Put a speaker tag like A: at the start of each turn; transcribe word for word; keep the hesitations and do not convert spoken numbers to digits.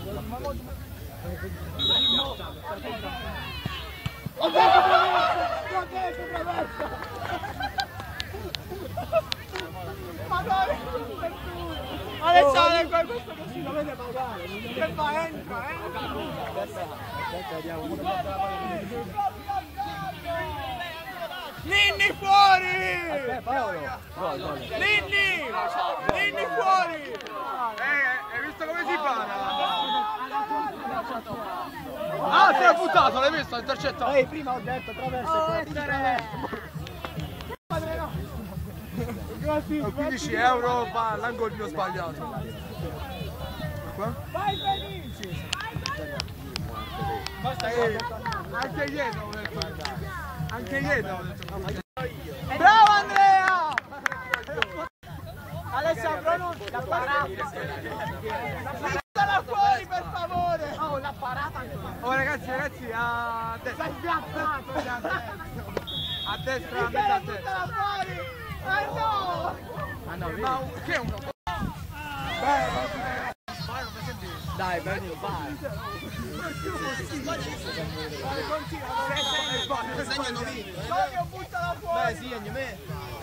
A: Ho detto traversa! Ho detto traversa! Madonna! Alessandro, questo così lo vede pagare! Che fa? Entra, entra! Aspetta, vediamo! Ninni fuori! Aspetta, Paolo! Ninni! Ninni fuori!
B: Eh, hai visto come si fa? Ah, ti hai buttato, l'hai visto? Intercettato!
A: Ehi, prima ho detto traversa e
B: quindici euro va l'angolino sbagliato. Qua?
A: vai Felici!
B: Basta che anche ieri ho detto. Anche ieri ho detto.
A: Bravo Andrea! Alessandro non la parata! Buttala fuori per favore! Oh, la parata!
B: Oh ragazzi, ragazzi, a destra!
A: Sei spiazzato!
B: A destra, a metà destra!
A: Buttala fuori! Eh no!
B: Ah no, ma che è un...
A: Dai, Benny, vai! Segnano lì! Buttala fuori!
B: Beh, sì, a me!